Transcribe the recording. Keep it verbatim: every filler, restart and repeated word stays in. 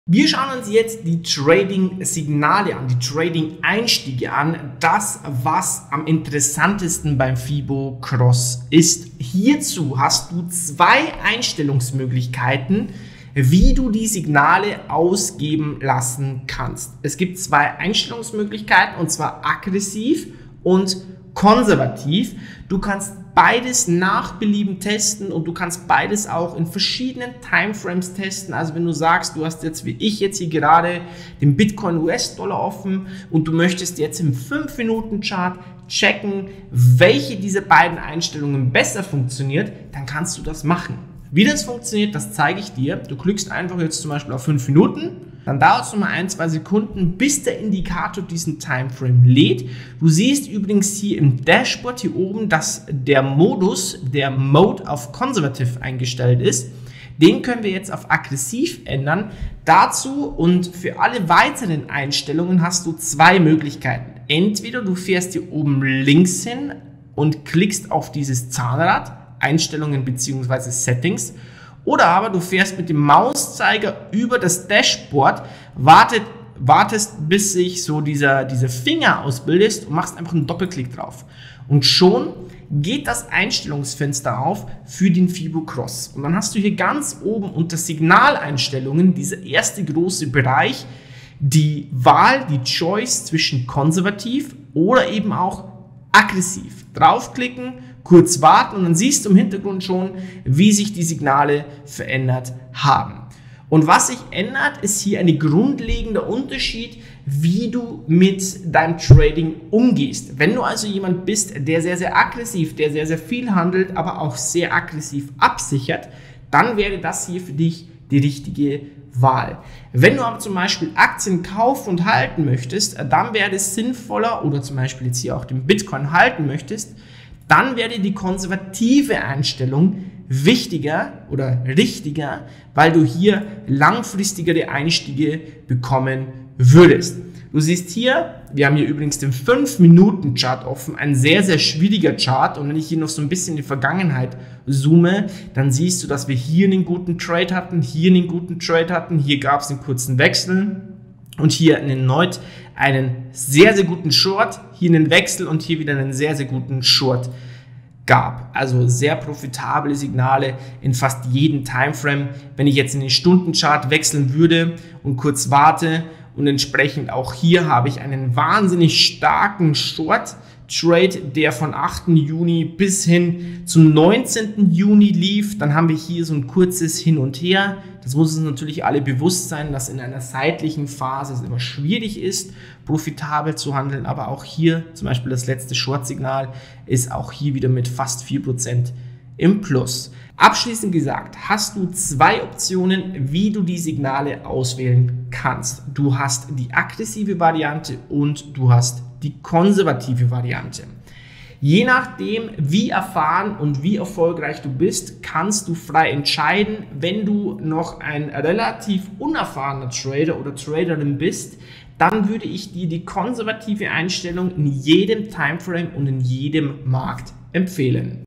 Wir schauen uns jetzt die Trading-Signale an, die Trading-Einstiege an, das, was am interessantesten beim Fibo Cross ist. Hierzu hast du zwei Einstellungsmöglichkeiten, wie du die Signale ausgeben lassen kannst. Es gibt zwei Einstellungsmöglichkeiten, und zwar aggressiv und konservativ. Du kannst beides nach Belieben testen und du kannst beides auch in verschiedenen Timeframes testen. Also wenn du sagst, du hast jetzt wie ich jetzt hier gerade den Bitcoin U S-Dollar offen und du möchtest jetzt im fünf Minuten Chart checken, welche dieser beiden Einstellungen besser funktioniert, dann kannst du das machen. Wie das funktioniert, das zeige ich dir. Du klickst einfach jetzt zum Beispiel auf fünf Minuten, dann dauert es nochmal ein, zwei Sekunden, bis der Indikator diesen Timeframe lädt. Du siehst übrigens hier im Dashboard hier oben, dass der Modus, der Mode auf Conservative eingestellt ist. Den können wir jetzt auf aggressiv ändern. Dazu und für alle weiteren Einstellungen hast du zwei Möglichkeiten. Entweder du fährst hier oben links hin und klickst auf dieses Zahnrad, Einstellungen bzw. Settings, oder aber du fährst mit dem Mauszeiger über das Dashboard, wartet, wartest bis sich so dieser, dieser Finger ausbildet und machst einfach einen Doppelklick drauf. Und schon geht das Einstellungsfenster auf für den Fibo Cross. Und dann hast du hier ganz oben unter Signaleinstellungen, dieser erste große Bereich, die Wahl, die Choice zwischen konservativ oder eben auch aggressiv. Draufklicken, kurz warten und dann siehst du im Hintergrund schon, wie sich die Signale verändert haben. Und was sich ändert, ist hier ein grundlegender Unterschied, wie du mit deinem Trading umgehst. Wenn du also jemand bist, der sehr, sehr aggressiv, der sehr, sehr viel handelt, aber auch sehr aggressiv absichert, dann wäre das hier für dich die richtige Wahl. Wenn du aber zum Beispiel Aktien kaufen und halten möchtest, dann wäre es sinnvoller, oder zum Beispiel jetzt hier auch den Bitcoin halten möchtest, dann wäre die konservative Einstellung wichtiger oder richtiger, weil du hier langfristigere Einstiege bekommen würdest. Du siehst hier, wir haben hier übrigens den fünf Minuten Chart offen, ein sehr, sehr schwieriger Chart, und wenn ich hier noch so ein bisschen in die Vergangenheit zoome, dann siehst du, dass wir hier einen guten Trade hatten, hier einen guten Trade hatten, hier gab es einen kurzen Wechsel und hier erneut einen sehr, sehr guten Short, hier einen Wechsel und hier wieder einen sehr, sehr guten Short gab. Also sehr profitable Signale in fast jedem Timeframe. Wenn ich jetzt in den Stundenchart wechseln würde und kurz warte, und entsprechend auch hier habe ich einen wahnsinnig starken Short Trade, der von achten Juni bis hin zum neunzehnten Juni lief. Dann haben wir hier so ein kurzes Hin und Her. Das muss uns natürlich alle bewusst sein, dass in einer seitlichen Phase es immer schwierig ist, profitabel zu handeln. Aber auch hier, zum Beispiel das letzte Short-Signal, ist auch hier wieder mit fast vier Prozent im Plus. Abschließend gesagt, hast du zwei Optionen, wie du die Signale auswählen kannst. Du hast die aggressive Variante und du hast die konservative Variante. Je nachdem, wie erfahren und wie erfolgreich du bist, kannst du frei entscheiden. Wenn du noch ein relativ unerfahrener Trader oder Traderin bist, dann würde ich dir die konservative Einstellung in jedem Timeframe und in jedem Markt empfehlen.